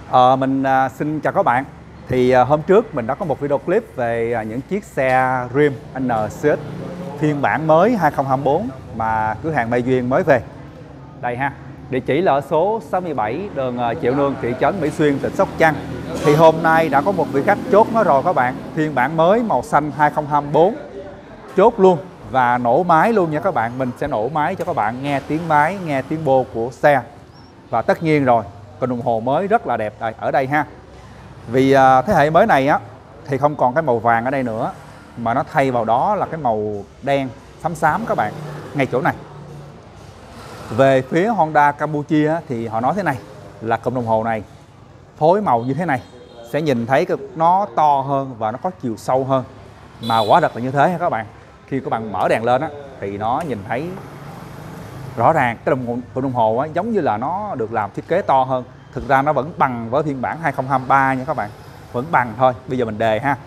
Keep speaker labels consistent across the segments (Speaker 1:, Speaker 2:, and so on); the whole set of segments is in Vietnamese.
Speaker 1: Mình xin chào các bạn. Thì hôm trước mình đã có một video clip về những chiếc xe Rim NCX phiên bản mới 2024 mà cửa hàng Mai Duyên mới về. Đây ha, địa chỉ là ở số 67 đường Triệu Nương, thị trấn Mỹ Xuyên, tỉnh Sóc Trăng. Thì hôm nay đã có một vị khách chốt nó rồi các bạn. Phiên bản mới màu xanh 2024 chốt luôn và nổ máy luôn nha các bạn. Mình sẽ nổ máy cho các bạn nghe tiếng máy, nghe tiếng bô của xe. Và tất nhiên rồi, con đồng hồ mới rất là đẹp ở đây ha. Vì thế hệ mới này á thì không còn cái màu vàng ở đây nữa, mà nó thay vào đó là cái màu đen xám xám các bạn, ngay chỗ này. Về phía Honda Campuchia thì họ nói thế này, là cụm đồng hồ này phối màu như thế này sẽ nhìn thấy nó to hơn và nó có chiều sâu hơn. Mà quả thật là như thế ha các bạn. Khi các bạn mở đèn lên á thì nó nhìn thấy rõ ràng cái đồng hồ á, giống như là nó được làm thiết kế to hơn. Thực ra nó vẫn bằng với phiên bản 2023 nha các bạn, vẫn bằng thôi. Bây giờ mình đề ha.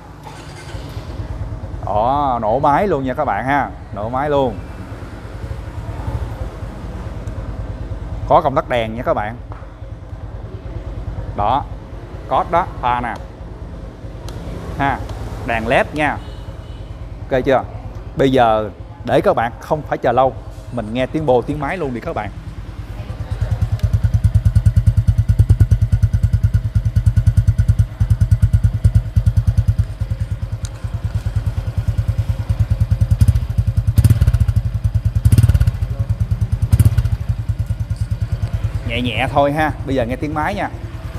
Speaker 1: Đó, nổ máy luôn nha các bạn ha, nổ máy luôn. Có công tắc đèn nha các bạn. Đó, code đó, pha nè ha, đèn led nha. Ok chưa? Bây giờ để các bạn không phải chờ lâu, mình nghe tiếng bô tiếng máy luôn đi các bạn. Nhẹ nhẹ thôi ha. Bây giờ nghe tiếng máy nha.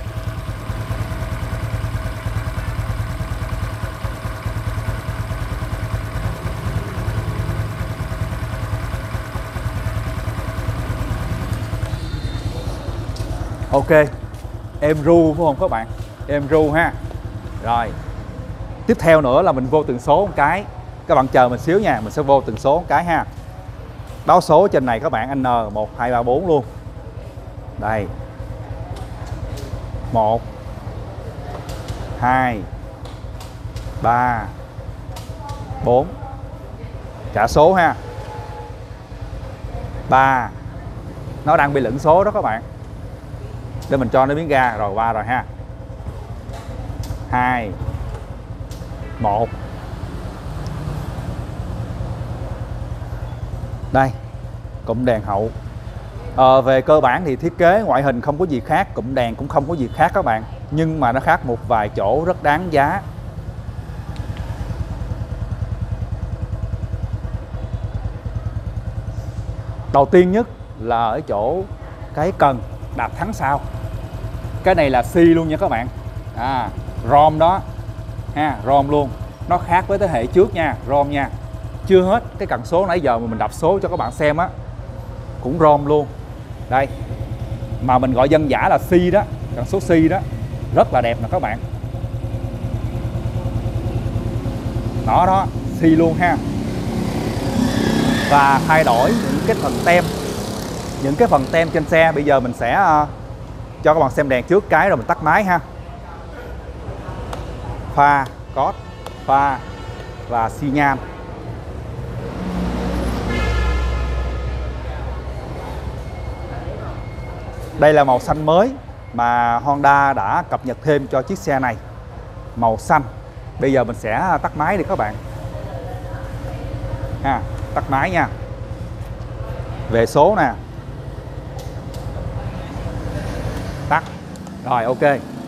Speaker 1: Ok, êm ru phải không các bạn? Êm ru ha. Rồi, tiếp theo nữa là mình vô tần số một cái. Các bạn chờ mình xíu nha, mình sẽ vô tần số một cái ha. Báo số trên này các bạn, N1234 luôn. Đây, 1 2 3 4. Trả số ha. 3. Nó đang bị lẫn số đó các bạn. Để mình cho nó biến ra rồi, qua rồi ha. 2 1. Đây, cụm đèn hậu. Về cơ bản thì thiết kế ngoại hình không có gì khác, cụm đèn cũng không có gì khác các bạn, nhưng mà nó khác một vài chỗ rất đáng giá. Đầu tiên nhất là ở chỗ cái cần đạp thắng sau. Cái này là xi luôn nha các bạn. ROM đó ha, ROM luôn. Nó khác với thế hệ trước nha, ROM nha. Chưa hết, cái cần số nãy giờ mà mình đọc số cho các bạn xem á cũng ROM luôn. Đây, mà mình gọi dân dã là xi đó, cần số xi đó, rất là đẹp nè các bạn. Đó, xi luôn ha. Và thay đổi những cái phần tem, những cái phần tem trên xe. Bây giờ mình sẽ cho các bạn xem đèn trước cái rồi mình tắt máy ha. Pha, code, pha và xi nhan. Đây là màu xanh mới mà Honda đã cập nhật thêm cho chiếc xe này. Màu xanh. Bây giờ mình sẽ tắt máy đi các bạn ha. Tắt máy nha. Về số nè. Tắt. Rồi, ok.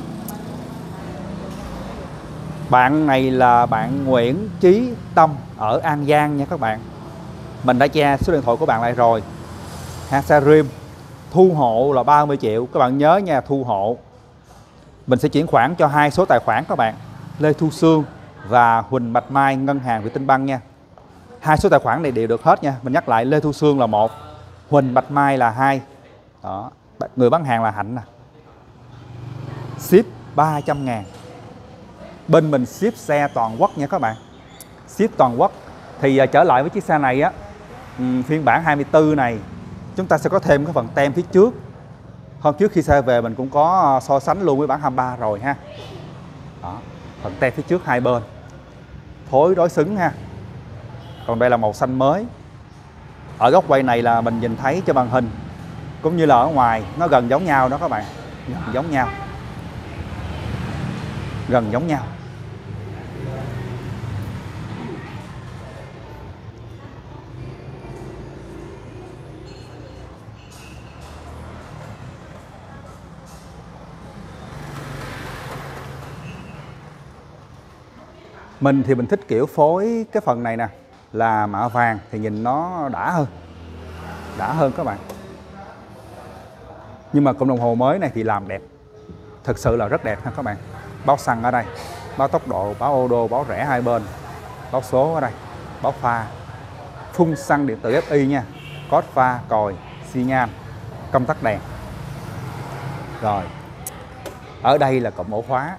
Speaker 1: Bạn này là bạn Nguyễn Chí Tâm ở An Giang nha các bạn. Mình đã che số điện thoại của bạn lại rồi. Xe Rim thu hộ là 30 triệu. Các bạn nhớ nha, thu hộ. Mình sẽ chuyển khoản cho 2 số tài khoản các bạn, Lê Thu Sương và Huỳnh Bạch Mai, ngân hàng Vietinbank nha. 2 số tài khoản này đều được hết nha. Mình nhắc lại, Lê Thu Sương là 1, Huỳnh Bạch Mai là 2. Đó, người bán hàng là Hạnh nè. Ship 300.000. Bên mình ship xe toàn quốc nha các bạn. Ship toàn quốc. Thì trở lại với chiếc xe này á, phiên bản 24 này chúng ta sẽ có thêm cái phần tem phía trước. Hôm trước khi xe về mình cũng có so sánh luôn với bản 23 rồi ha. Đó, phần tem phía trước hai bên phối đối xứng ha. Còn đây là màu xanh mới. Ở góc quay này là mình nhìn thấy trên màn hình cũng như là ở ngoài nó gần giống nhau đó các bạn, gần giống nhau. gần giống nhau. Mình thì mình thích kiểu phối cái phần này nè là mạ vàng thì nhìn nó đã hơn các bạn. Nhưng mà cụm đồng hồ mới này thì làm đẹp, thực sự là rất đẹp ha các bạn. Báo xăng ở đây, báo tốc độ, báo ô đô, báo rẽ hai bên, báo số ở đây, báo pha, phun xăng điện tử FI nha, code pha, còi, xi nhan, công tắc đèn. Rồi, ở đây là cụm ổ khóa,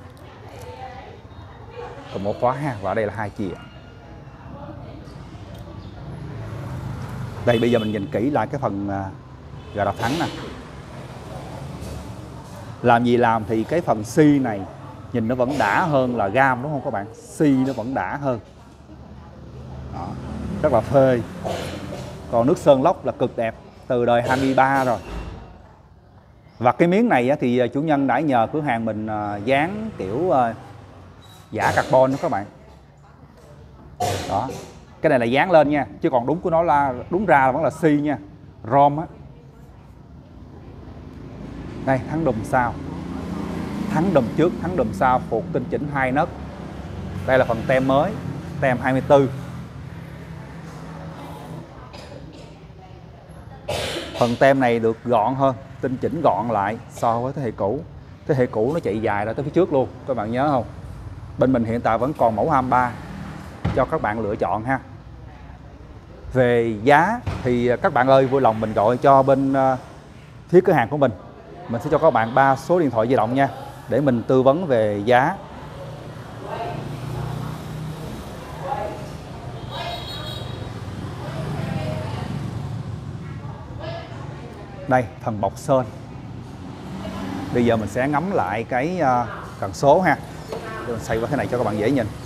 Speaker 1: ha, và ở đây là 2 chìa. Đây bây giờ mình nhìn kỹ lại cái phần gà đập thắng nè. Làm gì làm thì cái phần xi này nhìn nó vẫn đã hơn là gam, đúng không các bạn? Xi nó vẫn đã hơn. Đó, rất là phê. Còn nước sơn lốc là cực đẹp, từ đời 23 rồi. Và cái miếng này thì chủ nhân đã nhờ cửa hàng mình dán kiểu giả carbon đó các bạn. Đó, cái này là dán lên nha, chứ còn đúng của nó là đúng ra là vẫn là xi nha, rom á. Đây, thắng đùm sau, thắng đùm trước, thắng đùm sau, phuộc tinh chỉnh 2 nấc. Đây là phần tem mới, tem 24. Phần tem này được gọn hơn, tinh chỉnh gọn lại so với thế hệ cũ. Thế hệ cũ nó chạy dài ra tới phía trước luôn, các bạn nhớ không? Bên mình hiện tại vẫn còn mẫu 23 cho các bạn lựa chọn ha. Về giá thì các bạn ơi, vui lòng mình gọi cho bên phía cửa hàng của mình sẽ cho các bạn 3 số điện thoại di động nha, để mình tư vấn về giá. Đây, phần bọc sơn. Bây giờ mình sẽ ngắm lại cái cần số ha. Mình xoay qua thế này cho các bạn dễ nhìn.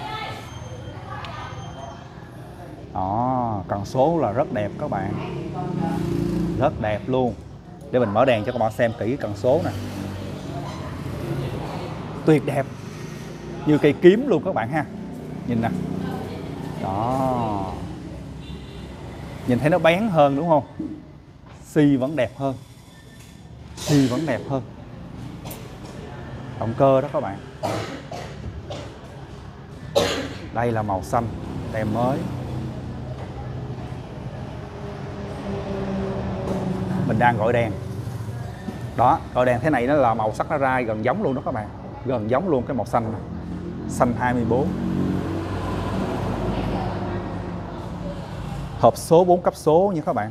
Speaker 1: Đó, cần số là rất đẹp các bạn, rất đẹp luôn. Để mình mở đèn cho các bạn xem kỹ cái cần số nè, tuyệt đẹp, như cây kiếm luôn các bạn ha. Nhìn nè, đó, nhìn thấy nó bén hơn đúng không? Xi vẫn đẹp hơn, xi vẫn đẹp hơn. Động cơ đó các bạn. Đây là màu xanh, tem mới. Mình đang gọi đèn. Đó, gọi đèn thế này nó là màu sắc nó ra gần giống luôn đó các bạn. Gần giống luôn cái màu xanh này. Xanh 24. Hộp số 4 cấp số nha các bạn.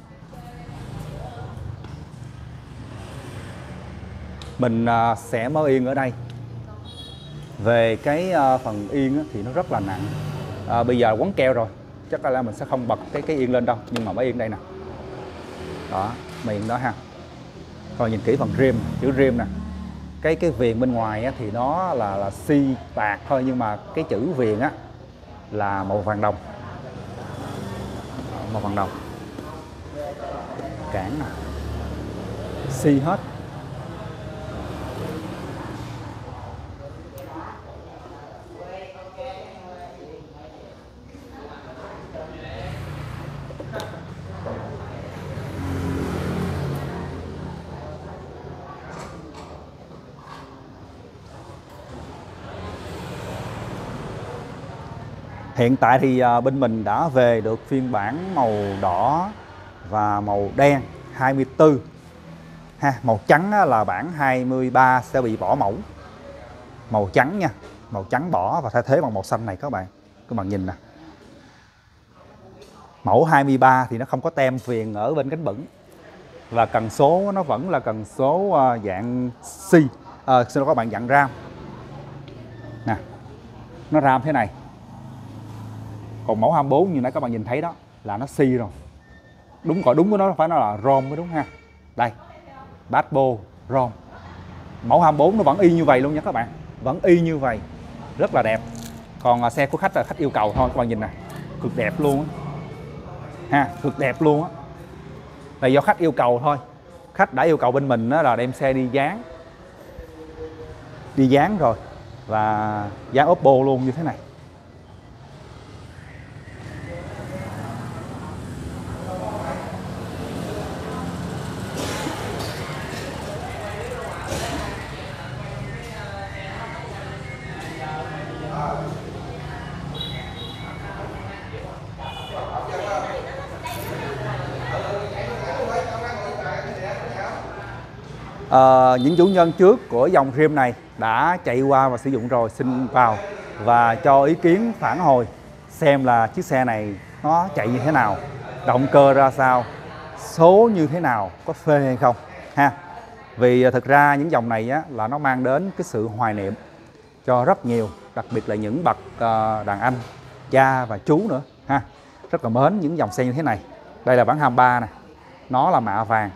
Speaker 1: Mình sẽ mở yên ở đây. Về cái phần yên thì nó rất là nặng. Bây giờ quấn keo rồi, chắc là mình sẽ không bật cái yên lên đâu, nhưng mà mở yên đây nè. Đó, miệng đó ha. Còn nhìn kỹ phần rim, chữ rim nè. Cái viền bên ngoài thì nó là xi bạc thôi, nhưng mà cái chữ viền là màu vàng đồng. Màu vàng đồng. Cản nè, xi hết. Hiện tại thì bên mình đã về được phiên bản màu đỏ và màu đen 24 ha. Màu trắng là bản 23 sẽ bị bỏ mẫu. Màu trắng nha, màu trắng bỏ và thay thế bằng màu xanh này các bạn. Các bạn nhìn nè. Mẫu 23 thì nó không có tem viền ở bên cánh bửng. Và cần số nó vẫn là cần số dạng C. Xin lỗi các bạn, dạng RAM. Nè, nó RAM thế này. Còn mẫu 24 như nãy các bạn nhìn thấy đó là nó xi rồi. Đúng của nó phải, nó là ROM mới đúng ha. Đây, Basbo ROM. Mẫu 24 nó vẫn y như vậy luôn nha các bạn. Vẫn y như vậy. Rất là đẹp. Còn xe của khách là khách yêu cầu thôi, các bạn nhìn nè. Cực đẹp luôn á. Ha, cực đẹp luôn á. Là do khách yêu cầu thôi. Khách đã yêu cầu bên mình là đem xe đi dán. Đi dán rồi và dán Oppo luôn như thế này. Những chủ nhân trước của dòng Dream này đã chạy qua và sử dụng rồi, xin vào và cho ý kiến phản hồi xem là chiếc xe này nó chạy như thế nào, động cơ ra sao, số như thế nào, có phê hay không ha. Vì thực ra những dòng này á, là nó mang đến cái sự hoài niệm cho rất nhiều, đặc biệt là những bậc đàn anh, cha và chú nữa ha, rất là mến những dòng xe như thế này. Đây là bản 23 này, nó là mạ vàng,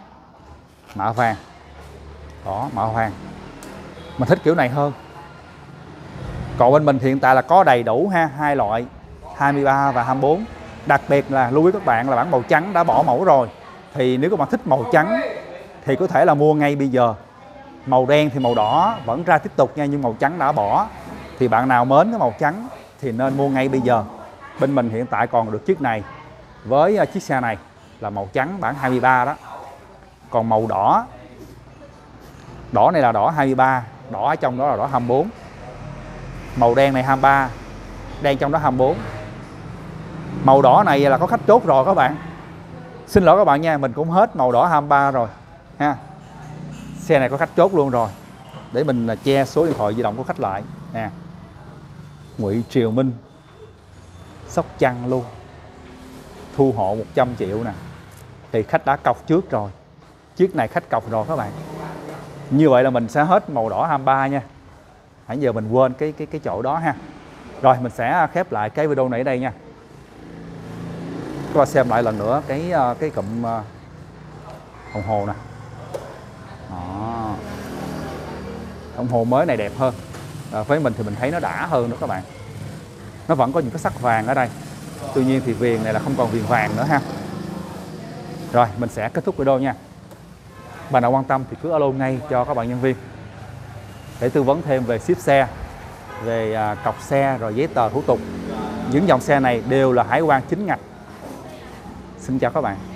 Speaker 1: đó, mạ vàng. Mình thích kiểu này hơn. Còn bên mình hiện tại là có đầy đủ ha, hai loại 23 và 24. Đặc biệt là lưu ý các bạn là bản màu trắng đã bỏ mẫu rồi. Thì nếu các bạn thích màu trắng thì có thể là mua ngay bây giờ. Màu đen thì màu đỏ vẫn ra tiếp tục nha, nhưng màu trắng đã bỏ. Thì bạn nào mến cái màu trắng thì nên mua ngay bây giờ. Bên mình hiện tại còn được chiếc này với chiếc xe này là màu trắng bản 23 đó. Còn màu đỏ, đỏ này là đỏ 23, đỏ ở trong đó là đỏ 24. Màu đen này 23, đen trong đó 24. Màu đỏ này là có khách chốt rồi các bạn. Xin lỗi các bạn nha, mình cũng hết màu đỏ 23 rồi ha. Xe này có khách chốt luôn rồi. Để mình che số điện thoại di động của khách lại nè. Ngụy Triều Minh, Sóc Trăng luôn, thu hộ 100 triệu nè. Thì khách đã cọc trước rồi, chiếc này khách cọc rồi các bạn. Như vậy là mình sẽ hết màu đỏ 23 nha. Hãy giờ mình quên cái chỗ đó ha. Rồi mình sẽ khép lại cái video này ở đây nha. Các bạn xem lại lần nữa cái cụm đồng hồ nè. Đó. Đồng hồ mới này đẹp hơn. Với mình thì mình thấy nó đã hơn nữa các bạn. Nó vẫn có những cái sắc vàng ở đây. Tuy nhiên thì viền này là không còn viền vàng nữa ha. Rồi mình sẽ kết thúc video nha. Bạn nào quan tâm thì cứ alo ngay cho các bạn nhân viên để tư vấn thêm về ship xe, về cọc xe, rồi giấy tờ thủ tục. Những dòng xe này đều là hải quan chính ngạch. Xin chào các bạn.